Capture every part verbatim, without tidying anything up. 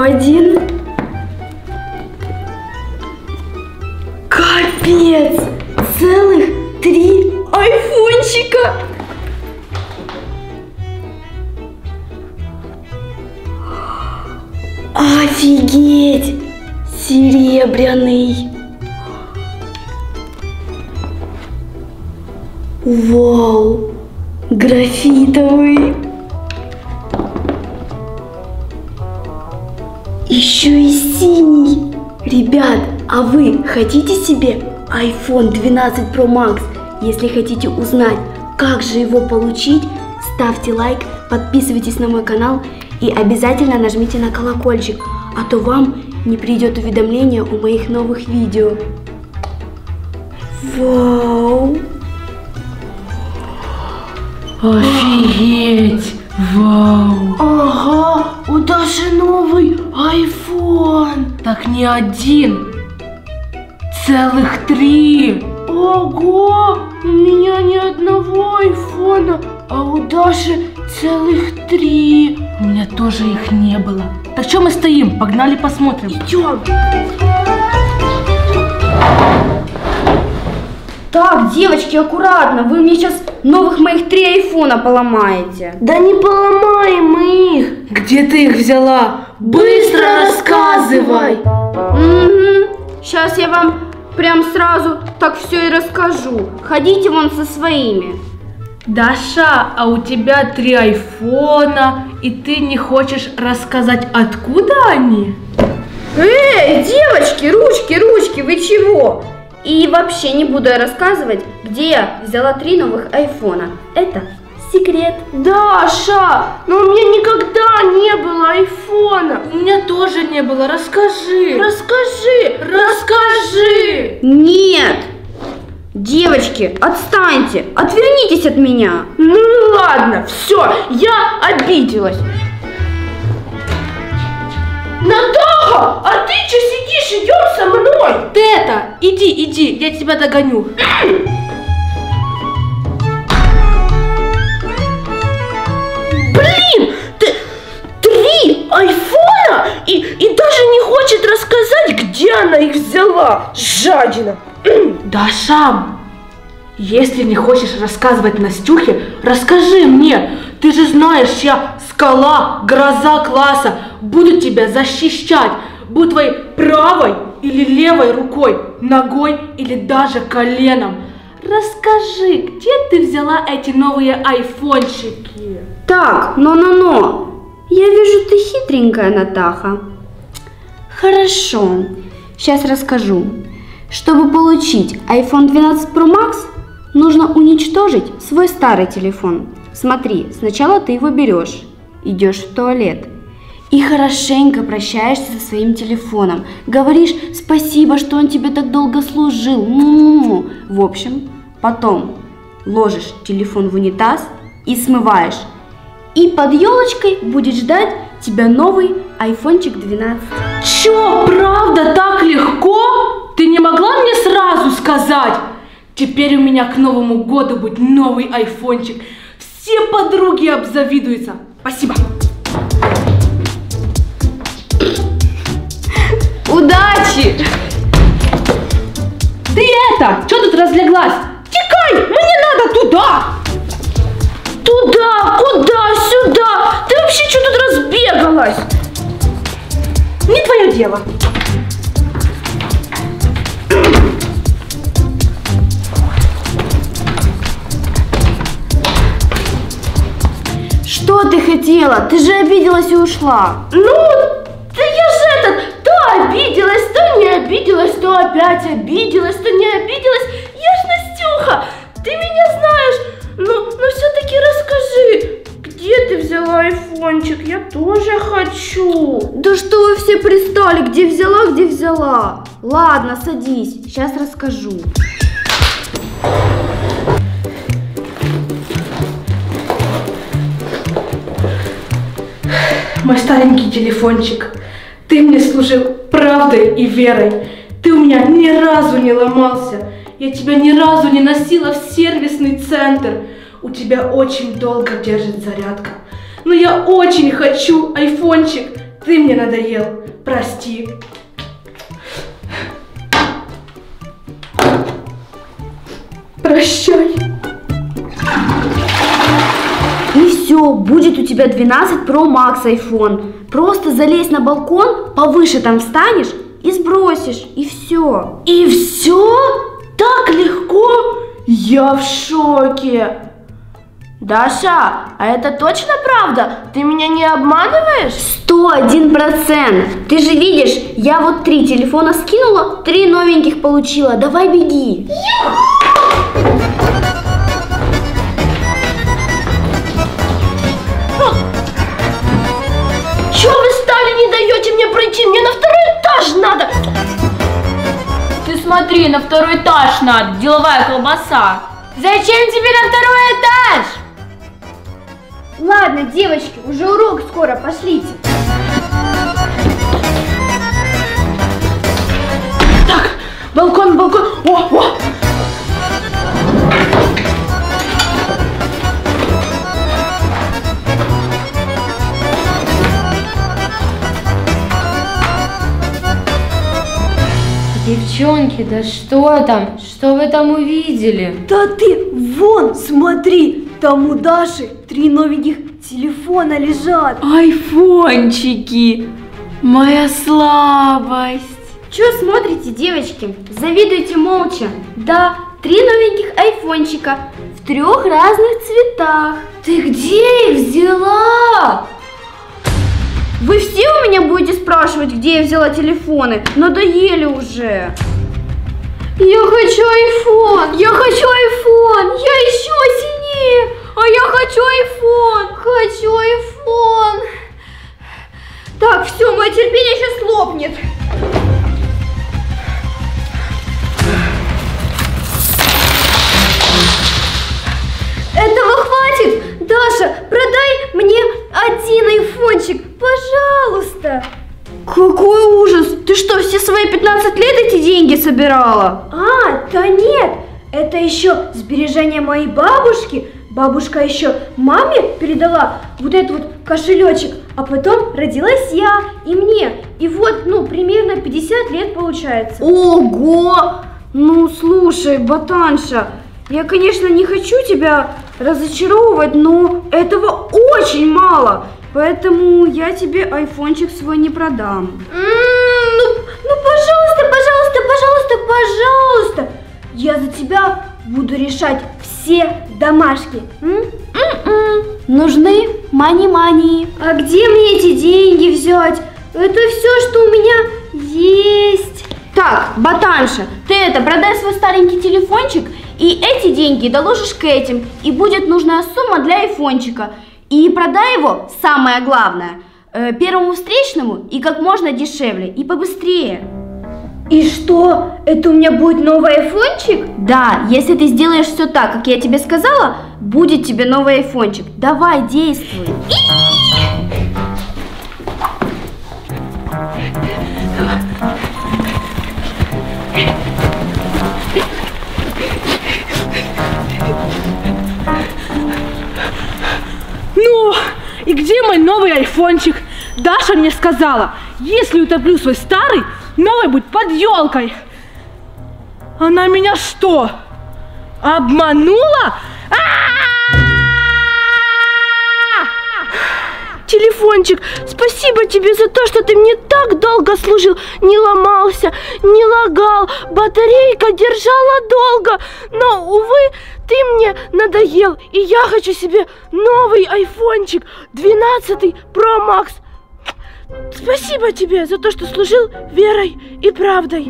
один. Капец! Целых три айфончика! Офигеть! Серебряный! Вау! Графитовый! Еще и синий! Ребят, а вы хотите себе айфон двенадцать про макс? Если хотите узнать, как же его получить, ставьте лайк, подписывайтесь на мой канал и обязательно нажмите на колокольчик, а то вам не придет уведомление о моих новых видео. Вау! Офигеть! Вау! Ага, у Даши новый айфон! Так не один, целых три! Ого, у меня ни одного айфона, а у Даши целых три! У меня тоже их не было. Так что мы стоим? Погнали посмотрим. Идем! Так, девочки, аккуратно, вы мне сейчас новых моих три айфона поломаете. Да не поломаем мы их. Где ты их взяла? Быстро рассказывай! Угу. Сейчас я вам прям сразу так все и расскажу. Ходите вон со своими. Даша, а у тебя три айфона, и ты не хочешь рассказать, откуда они? Эй, девочки, ручки, ручки, вы чего? И вообще не буду я рассказывать, где я взяла три новых айфона. Это секрет. Даша, но у меня никогда не было айфона. У меня тоже не было, расскажи. Расскажи, Расскажи. Нет. Девочки, отстаньте, отвернитесь от меня. Ну ладно, все, я обиделась. Натаха, а ты что сидишь, идем со мной? Ты это, иди, иди, я тебя догоню. Блин, ты три айфона и, и даже не хочет рассказать, где она их взяла. Жадина. Даша, если не хочешь рассказывать Настюхе, расскажи мне. Ты же знаешь, я скала, гроза класса. Буду тебя защищать. Будь твоей правой или левой рукой, ногой или даже коленом. Расскажи, где ты взяла эти новые айфончики? Так, но-но-но. Я вижу, ты хитренькая, Натаха. Хорошо, сейчас расскажу. Чтобы получить айфон двенадцать про макс, нужно уничтожить свой старый телефон. Смотри, сначала ты его берешь, идешь в туалет и хорошенько прощаешься со своим телефоном. Говоришь спасибо, что он тебе так долго служил. Му-му-му. В общем, потом ложишь телефон в унитаз и смываешь. И под елочкой будет ждать тебя новый айфончик двенадцать. Чё, правда так легко? Ты не могла мне сразу сказать? Теперь у меня к Новому году будет новый айфончик. Все подруги обзавидуются. Спасибо. Удачи! Ты это, что тут разлеглась? Тикай, мне надо туда. Туда, куда, сюда. Ты вообще что тут разбегалась? Не твое дело. Что ты хотела? Ты же обиделась и ушла. Ну, да я же этот, то обиделась, то не обиделась, то опять обиделась, то не обиделась. Я ж Настюха, ты меня знаешь. Ну, ну все-таки расскажи, где ты взяла айфончик? Я тоже хочу. Да что вы все пристали? Где взяла, где взяла? Ладно, садись, сейчас расскажу. Мой старенький телефончик, ты мне служил правдой и верой. Ты у меня ни разу не ломался. Я тебя ни разу не носила в сервисный центр. У тебя очень долго держит зарядка. Но я очень хочу айфончик. ты мне надоел. Прости. Прощай. И все, будет у тебя двенадцать про макс айфон. Просто залезь на балкон, повыше там встанешь и сбросишь, и все. И все? Так легко? Я в шоке. Даша, а это точно правда? Ты меня не обманываешь? Сто один процент. Ты же видишь, я вот три телефона скинула, три новеньких получила. Давай беги. Чё вы стали, не даете мне пройти? Мне на второй этаж надо. Ты смотри, на второй этаж надо, деловая колбаса. Зачем тебе на второй этаж? Ладно, девочки, уже урок скоро, пошлите. Так, балкон, балкон. О, о. Девчонки, да что там? Что вы там увидели? Да ты вон, смотри, там у Даши три новеньких телефона лежат. Айфончики! Моя слабость! Чё смотрите, девочки? Завидуйте молча. Да, три новеньких айфончика в трех разных цветах. Ты где их взяла? Вы все у меня будете спрашивать, где я взяла телефоны? Надоели уже. Я хочу айфон. Я хочу айфон. Я еще сильнее. А я хочу айфон. Хочу айфон. Так, все, мое терпение сейчас лопнет. Этого хватит. Даша, продай мне один айфончик, пожалуйста. Какой ужас! Ты что, все свои пятнадцать лет эти деньги собирала? А, да нет, это еще сбережения моей бабушки. Бабушка еще маме передала вот этот вот кошелечек, а потом родилась я и мне. И вот, ну, примерно пятьдесят лет получается. Ого! Ну, слушай, ботанша, я, конечно, не хочу тебя разочаровывать, но этого очень мало. Поэтому я тебе айфончик свой не продам. М-м, ну, ну, пожалуйста, пожалуйста, пожалуйста, пожалуйста. Я за тебя буду решать все домашки. М-м-м. Нужны мани-мани. А где мне эти деньги взять? Это все, что у меня есть. Так, ботанша, ты это, продай свой старенький телефончик, и эти деньги доложишь к этим, и будет нужная сумма для айфончика. И продай его, самое главное, э, первому встречному и как можно дешевле, и побыстрее. И что, это у меня будет новый айфончик? Да, если ты сделаешь все так, как я тебе сказала, будет тебе новый айфончик. Давай, действуй. Ну, и где мой новый айфончик? Даша мне сказала, если утоплю свой старый, новый будет под елкой. Она меня что, обманула? Телефончик, спасибо тебе за то, что ты мне так долго служил. Не ломался, не лагал, батарейка держала долго. Но, увы, ты мне надоел, и я хочу себе новый айфончик двенадцатый про макс. Спасибо тебе за то, что служил верой и правдой.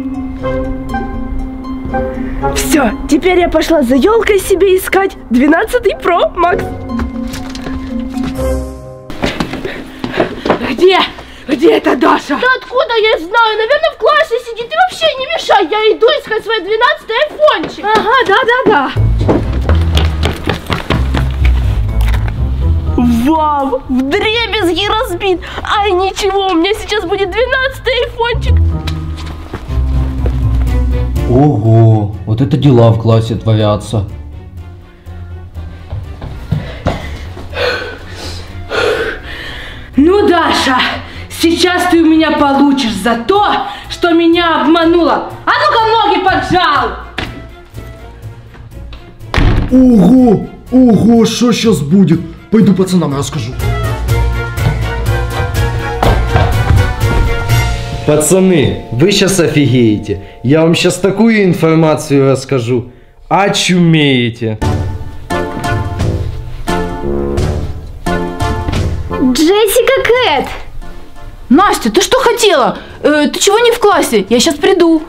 Все, теперь я пошла за елкой себе искать двенадцатый про макс. Где? Где эта Даша? Да откуда я знаю? Наверное, в классе сидит. Ты вообще не мешай. Я иду искать свой двенадцатый айфончик. Ага, да-да-да. Вау, вдребезги разбит. Ай, ничего, у меня сейчас будет двенадцатый айфончик. Ого, вот это дела в классе творятся. Ну, Даша, сейчас получишь за то, что меня обманула. А ну-ка ноги поджал! Ого, ого, что сейчас будет? Пойду пацанам расскажу. Пацаны, вы сейчас офигеете. Я вам сейчас такую информацию расскажу. Очумеете. Джессика Кэт! Настя, ты что хотела? Э, ты чего не в классе? Я сейчас приду.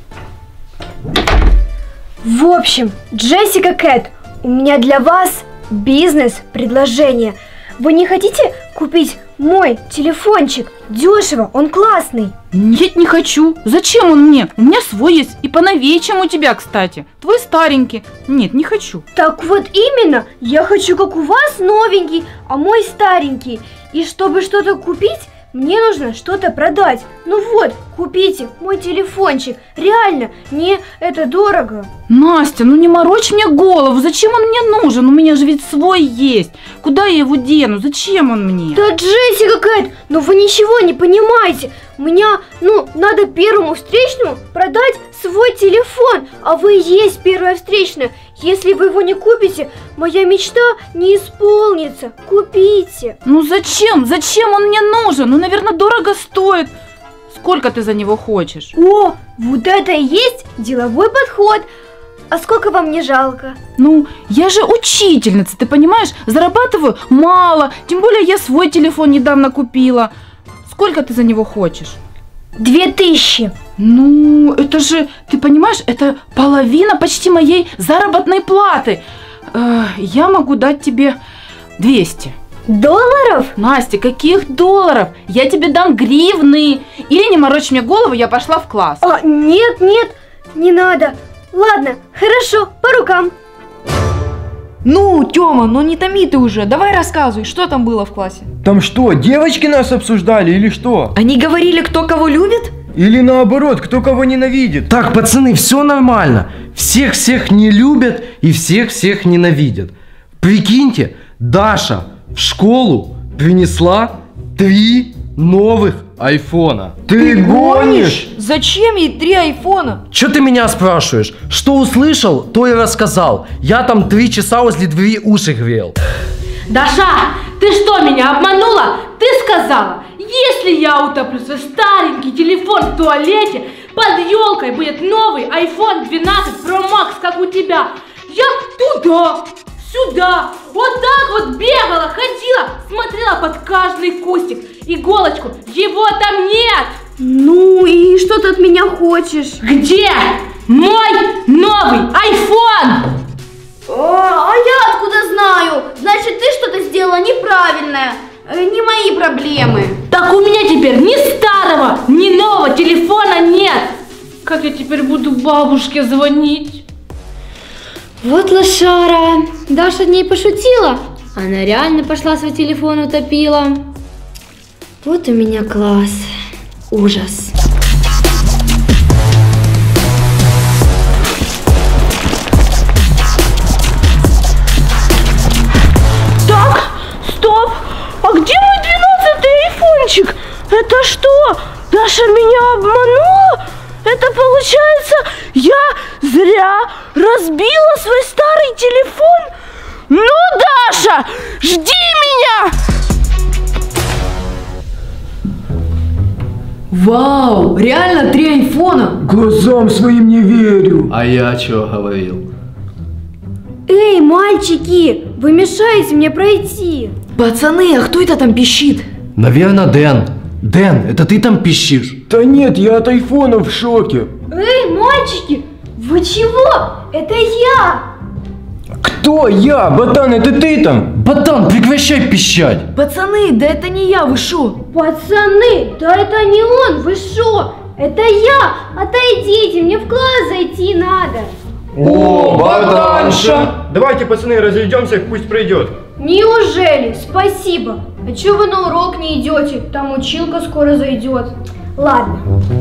В общем, Джессика Кэт, у меня для вас бизнес-предложение. Вы не хотите купить мой телефончик? Дешево, он классный. Нет, не хочу. Зачем он мне? У меня свой есть. И поновее, чем у тебя, кстати. Твой старенький. Нет, не хочу. Так вот именно, я хочу как у вас новенький, а мой старенький. И чтобы что-то купить, мне нужно что-то продать. Ну вот, купите мой телефончик. Реально, не это дорого. Настя, ну не морочь мне голову. Зачем он мне нужен? У меня же ведь свой есть. Куда я его дену? Зачем он мне? Да, Джессика Кэт, ну вы ничего не понимаете. Мне, ну, надо первому встречному продать свой телефон. А вы и есть первая встречная. Если вы его не купите, моя мечта не исполнится. Купите. Ну зачем? Зачем он мне нужен? Ну, наверное, дорого стоит. Сколько ты за него хочешь? О, вот это и есть деловой подход. А сколько вам не жалко? Ну, я же учительница, ты понимаешь? Зарабатываю мало. Тем более я свой телефон недавно купила. Сколько ты за него хочешь? Две тысячи. Ну, это же, ты понимаешь, это половина почти моей заработной платы. Э, я могу дать тебе двести. Долларов? Настя, каких долларов? Я тебе дам гривны. Или не морочь мне голову, я пошла в класс. А, нет, нет, не надо. Ладно, хорошо, по рукам. Ну, Тёма, ну не томи ты уже, давай рассказывай, что там было в классе? Там что, девочки нас обсуждали или что? Они говорили, кто кого любит? Или наоборот, кто кого ненавидит? Так, пацаны, все нормально. Всех-всех не любят и всех-всех ненавидят. Прикиньте, Даша в школу принесла три новых айфона. Ты гонишь? Зачем ей три айфона? Че ты меня спрашиваешь? Что услышал, то и рассказал. Я там три часа возле двери уши грел. Даша, ты что, меня обманула? Ты сказала, если я утоплю свой старенький телефон в туалете, под елкой будет новый айфон двенадцать про макс, как у тебя. Я туда, сюда, вот так вот бегала, ходила, смотрела под каждый кустик. Иголочку, его там нет. Ну и что ты от меня хочешь? Где мой новый айфон? А, а я откуда знаю? Значит, ты что-то сделала неправильное. Э, не мои проблемы. Так у меня теперь ни старого, ни нового телефона нет. Как я теперь буду бабушке звонить? Вот лошара. Даша ней пошутила. Она реально пошла свой телефон утопила. Вот у меня класс. Ужас. Так, стоп. А где мой двенадцатый айфончик? Это что? Даша меня обманула? Это получается, я зря разбила свой старый телефон? Ну, Даша, жди меня! Вау, реально три айфона? Глазам своим не верю. А я что говорил? Эй, мальчики, вы мешаете мне пройти. Пацаны, а кто это там пищит? Наверное, Дэн. Дэн, это ты там пищишь? Да нет, я от айфона в шоке. Эй, мальчики, вы чего? Это я. Кто я? Ботан, это ты там? Ботан, прекращай пищать. Пацаны, да это не я, вы шо? Пацаны, да это не он, вы шо? Это я. Отойдите, мне в класс зайти надо. О, Ботанша! Давайте, пацаны, разойдемся, пусть пройдет. Неужели? Спасибо. А чё вы на урок не идете? Там училка скоро зайдет. Ладно.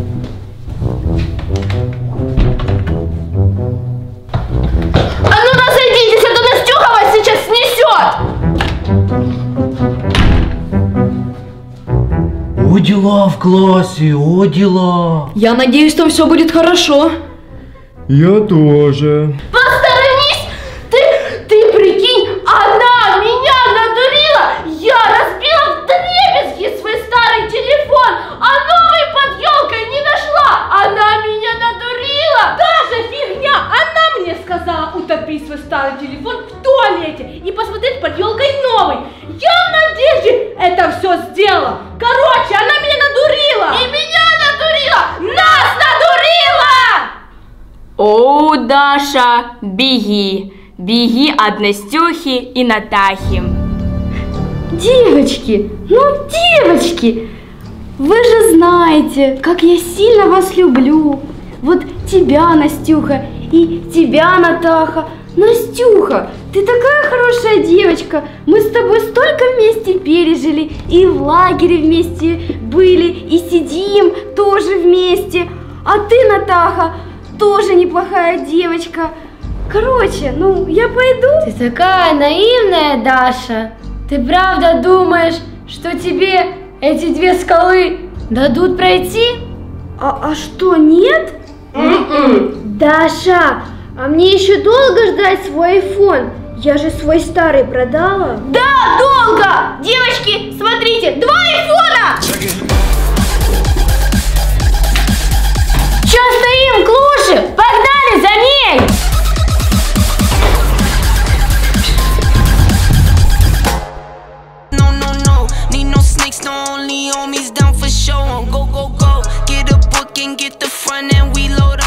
А ну разойдитесь, а то Настюха вас сейчас снесет! О, дела. дела в классе, о, дела. Я надеюсь, там все будет хорошо. Я тоже. Посторонись! Ты, ты прикинь, она меня надурила! Я разбила вдребезги свой старый телефон, а новый под елкой не нашла! Она меня надурила! Даже фигня! Она мне сказала утопить свой старый телефон в туалете и посмотреть под елкой новый. Я в надежде это все сделала. Короче, она меня надурила. И меня надурила! Нас надурила! О, Даша, беги, беги от Настюхи и Натахи. Девочки, ну девочки, вы же знаете, как я сильно вас люблю. Вот тебя, Настюха, и тебя, Натаха. Настюха, ты такая хорошая девочка. Мы с тобой столько вместе пережили, и в лагере вместе были, и сидим тоже вместе. А ты, Натаха, тоже неплохая девочка. Короче, ну, я пойду. Ты такая наивная, Даша. Ты правда думаешь, что тебе эти две скалы дадут пройти? А, а что, нет? Даша, а мне еще долго ждать свой айфон? Я же свой старый продала. Да, долго! Девочки, смотрите, два айфона! Че стоим, клуши? Погнали за ней! No, no, no, need no snakes, no only homies down for show. Go, go, go, get a book and get the front and we load up.